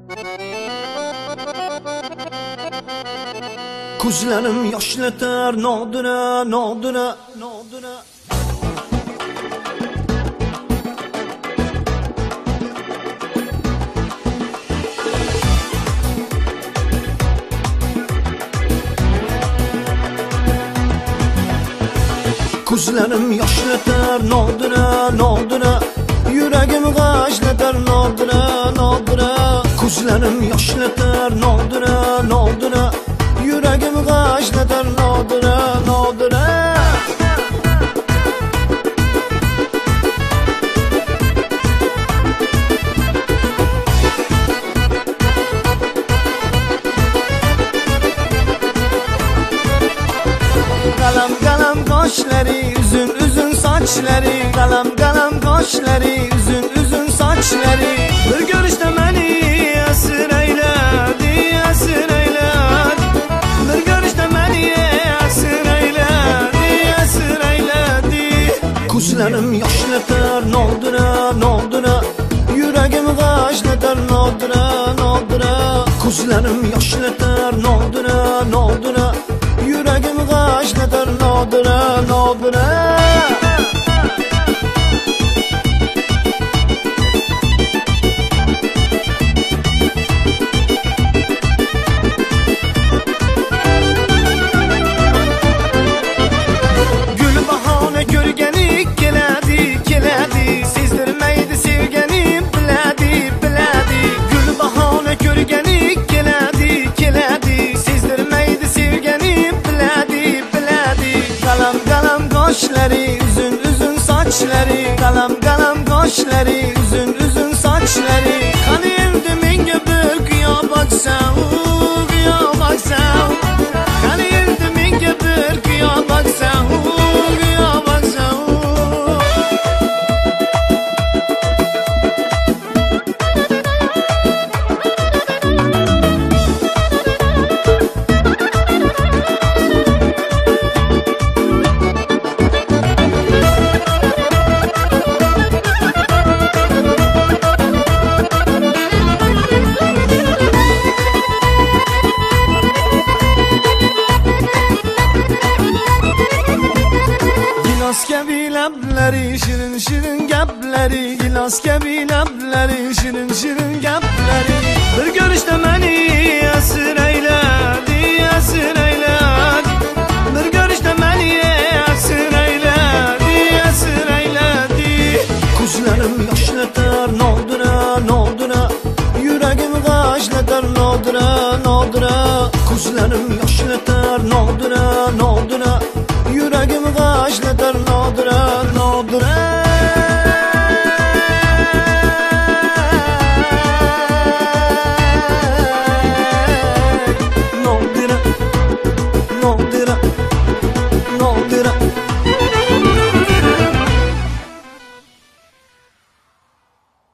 Ko'zlarim yoshlatar nodira, nodira, nodira. Ko'zlarim yoshlatar nodira, nodira. Yuragim g'ashlatar nodira, nodira. Ko'zlarim yoshlatar nodira, nodira. Yuragim g'ashlatar nodira, nodira. Qalam qalam qoshlari, uzun uzun sochlari, qalam qalam qoshlari, uzun uzun sochlari. Bir ko'rishda meni asrayladi, asrayladi. Bir ko'rishda meni asrayladi, asrayladi. Ko'zlarim yoshlatar nodira, nodira. Yuragim g'ashlatar nodira, nodira. Ko'zlarim yoshlatar nodira, nodira. Yuragim g'ashlatar nodira, nodira. Gul bahona ko'rgani keladi, keladi. Sezdirmaydi sevganim biladi, biladi. Gul bahona ko'rgani keladi, keladi. Sezdirmaydi sevganim biladi, biladi. Qalam qalam qoshlari, uzun uzun sochlari, qalam qalam qoshlari, uzun uzun sochlari. Qani endi menga bir qiyo baksa, qiyo baksa. Qani endi menga bir qiyo baksa, qiyo baksa. Gilos kabi lablari, shirin shirin gaplari. Gilos kabi lablari, shirin shirin gaplari. Bir ko'rishda meni asrayladi, asrayladi. Bir ko'rishda meni asrayladi, asrayladi. Ko'zlarim yoshlatar nodira, nodira. Yuragim g'ashlatar nodira, nodira. Ko'zlarim yoshlatar nodira, nodira.